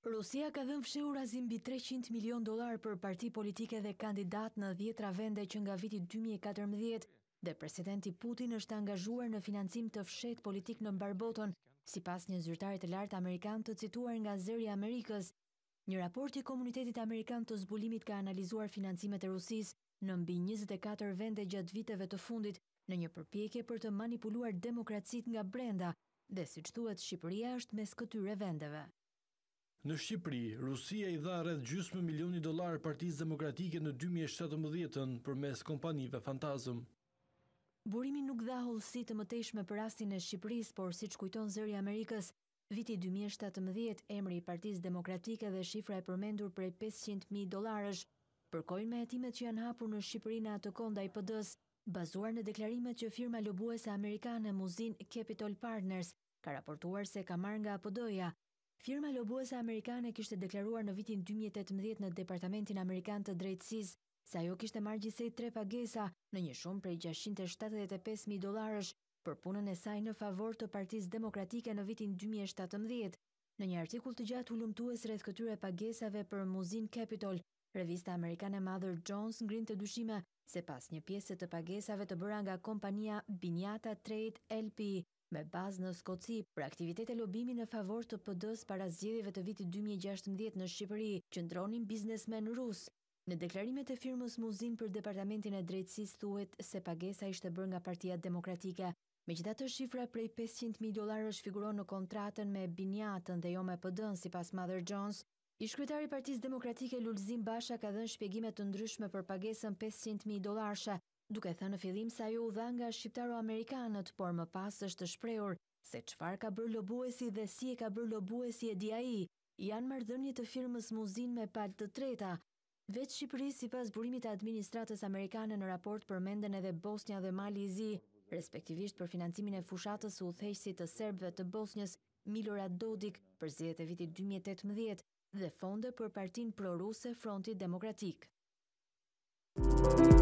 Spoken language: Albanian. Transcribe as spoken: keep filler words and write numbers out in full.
Rusia ka dhënë fshehurazim mbi treqind milion dollar për parti politike dhe kandidat në dhjetra vende që nga viti dy mijë e katërmbëdhjetë dhe presidenti Putin është angazhuar në financim të fshehtë politik në mbar botën, sipas një zyrtari të lartë amerikan të cituar nga Zëri i Amerikës. Një raport i komunitetit amerikan të zbulimit ka analizuar financimet e Rusisë në mbi njëzet e katër vende gjatë viteve të fundit në një përpjekje për të manipuluar demokracitë nga brenda, dhe siç thuhet Shqipëria është mes këtyre vendeve. Në Shqipëri, Rusia i dha rreth gjysmë milioni dollar Partisë Demokratike në dy mijë e shtatëmbëdhjetën përmes kompanive fantazëm. Burimi nuk dha hollësi të mëtejshme për rastin e Shqipërisë, por siç kujton Zëri i Amerikës, viti dy mijë e shtatëmbëdhjetë emri i Partisë Demokratike dhe shifra e përmendur prej pesëqind mijë dollarësh përkojnë me hetimet që janë hapur në Shqipëri në atë kohë ndaj P D-s, bazuar në deklarimet që firma lobuese amerikane Muzin Capital Partners ka raportuar se ka marrë nga P D-ja. Firma lobuese amerikane kishte deklaruar në vitin dy mijë e tetëmbëdhjetë në Departamentin Amerikan të Drejtësisë se ajo kishte marrë gjithsej tre pagesa në një shumë prej gjashtëqind e shtatëdhjetë e pesë mijë dollarësh për punën e saj në favor të Partisë Demokratike në vitin dy mijë e shtatëmbëdhjetë. Në një artikull të gjatë ulëmtues rreth këtyre pagesave për Muzin Capital, revista amerikane Mother Jones ngrinte dyshime se pas një pjesë të pagesave të bëra nga kompania Binjata Trade L P me bazë në Skoci për aktivitete lobimi në favor të P D-s para zgjedhjeve të vitit dy mijë e gjashtëmbëdhjetë në Shqipëri, qëndronin biznesmen rus. Në deklarimet e firmës Muzin për Departamentin e Drejtësisë thuhet se pagesa ishte bërë nga Partia Demokratike. Megjithatë, shifra prej pesëqind mijë dollarësh figuron në kontratën me Binjatën dhe jo me P D-n, sipas Mother Jones. Ish-kryetari i Partisë Demokratike Lulzim Basha ka dhënë shpjegime të ndryshme për pagesën pesëqind mijë dollarësh, duke thënë në fillim se ajo u dha nga shqiptaro-amerikanët, por më pas është shprehur se çfarë ka bërë lobuesi dhe si e ka bërë lobuesi e di ai. Janë marrëdhënie të firmës Muzin me palë të treta. Veç Shqipëri, sipas burimit të administratës amerikane në raport përmenden edhe Bosnja dhe Mali i Zi, respektivisht për financimin e fushatës së udhëheqësit të serbëve të Bosnjës, Milorad Dodik, për zgjedhjet e vitit dy mijë e tetëmbëdhjetë dhe fonde për partinë proruse Fronti Demokratik.